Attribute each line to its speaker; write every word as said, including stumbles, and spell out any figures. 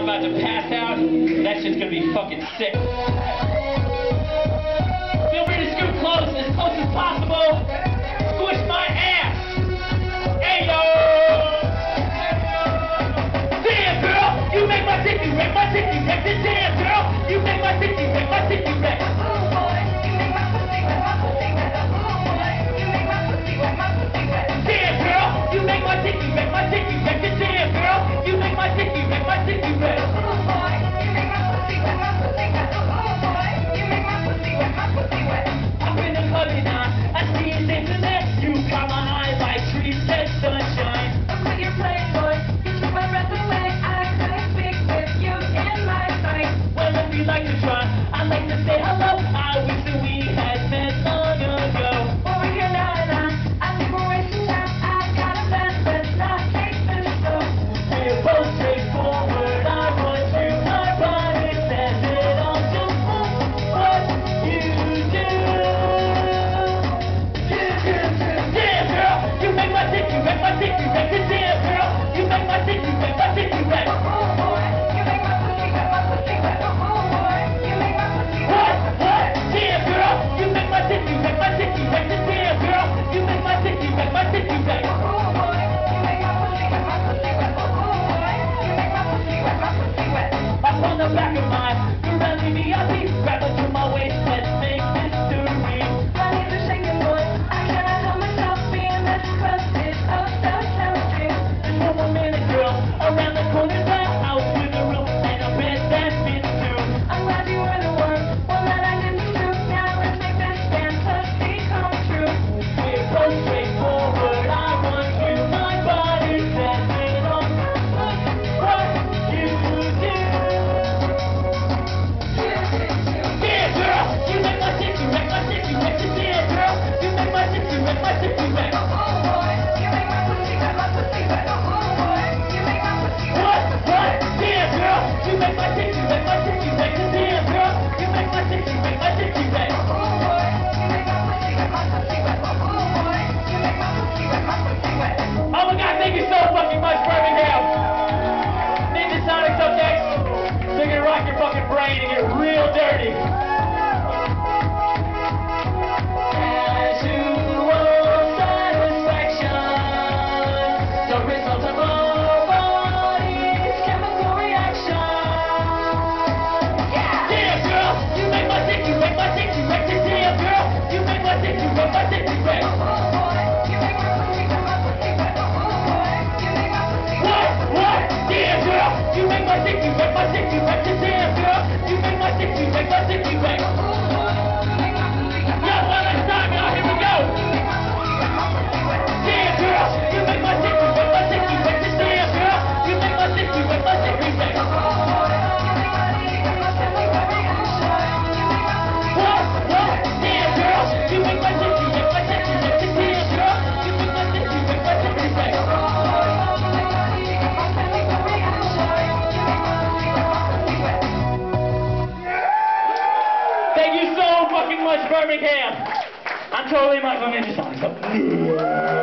Speaker 1: I'm about to pass out. That shit's gonna be fucking sick. Feel free to scoot close, as close as possible. Squish my ass. Hey yo! Damn girl, you make my dicky wreck, my dicky wreck. Damn girl, you make my dicky wreck, my dicky wreck.
Speaker 2: Oh boy, you make my pussy wet, my pussy wet. Oh boy, you make my pussy wet, my pussy wet.
Speaker 1: Damn girl, you make my dicky wreck, my dicky wreck. Damn girl, you make my dicky wreck, my dicky wreck.
Speaker 2: Oh boy, you make my pussy wet, my pussy wet. Oh boy, you make my pussy wet, my pussy wet.
Speaker 1: Up in the club now, I see it internet. You caught my eye like trees catch sunshine.
Speaker 2: Look what you're playing, boy. You took my breath away. I couldn't speak with you in my sight.
Speaker 1: Well, if you like to try, I'd like to say hello. I wish that we had met long ago.
Speaker 2: Over here now and on, I'm liberation time. I got a plan, let's not take this slow.
Speaker 1: We're both straightforward. I want you, my body says it all. Just what you do. Damn girl, you make my dicky wreck, my dicky wreck. Damn girl, you make my dicky wreck, my dicky wreck.
Speaker 2: Oh boy, you make my pussy wet, my pussy wet. Oh boy, you make my pussy wet.
Speaker 1: What? What? Damn girl, you make my dicky wreck, my dicky wreck. Damn girl, you make my dicky wreck, my dicky wreck.
Speaker 2: Oh boy, you make my pussy wet, my pussy wet. Oh boy, you make my pussy wet, my pussy wet.
Speaker 1: Up on the back of mine, you're running me up, grab it to my waist, let's make history.
Speaker 2: My knees are shaking, boy. I cannot help myself being this close. It's oh so chemistry.
Speaker 1: Just one more minute, girl, around the corner, that house with a room and a bed that fits too.
Speaker 2: I'm glad you were the one, one that I didn't shoot. Now let's make this fantasy come true.
Speaker 1: We're both straightforward. I want you, my body says it all. What you do. Yeah, girl, you make my dicky wreck, my dicky wreck. Yeah, girl, you make my dicky wreck, my dicky wreck.
Speaker 2: Oh boy, you make my pussy wet, my pussy wet. Oh boy, you make my pussy wet.
Speaker 1: What? What? Yeah, girl, you make my dicky wreck, my dicky wreck. Yeah, girl, you make my dicky wreck, my dicky wreck.
Speaker 2: Oh boy, you make my pussy wet, my pussy wet. Oh boy, you make my pussy wet, my pussy wet.
Speaker 1: Oh my God, thank you so fucking much, Birmingham. Ninja Sonic subjects, they're gonna rock your fucking brain and get real dirty. Casual satisfaction, the result of our body's chemical reaction.
Speaker 2: Yeah!
Speaker 1: Damn girl, you make my dicky wreck, my dicky wreck. Damn girl, you make my dicky wreck, my dicky wreck.
Speaker 2: Oh boy, you make my pussy wet, my pussy wet. Oh boy, you make my pussy wet.
Speaker 1: What? What? Damn girl, you make my dicky wreck, my dicky wreck. Damn girl, you make my dicky wreck, my dicky wreck.
Speaker 2: Oh boy, you make my pussy wet.
Speaker 1: Yeah, one last time, y'all. Here we go.
Speaker 2: You make my pussy wet, my pussy wet.
Speaker 1: Damn girl, you make my dicky wreck, my dicky wreck. Damn girl, you make my dicky wreck, my dicky wreck.
Speaker 2: Oh boy, you make my pussy wet, my chemical reaction. You make my pussy wet.
Speaker 1: What? What? Damn girl, you make my dicky wreck, my dicky wreck. Damn girl, you make my dicky wreck, my dicky wreck.
Speaker 2: Oh boy, you make my pussy wet, my chemical reaction. You make my pussy wet, my pussy wet.
Speaker 1: Thank you so fucking much, Birmingham. I'm totally Michael Ninja Sonic. So.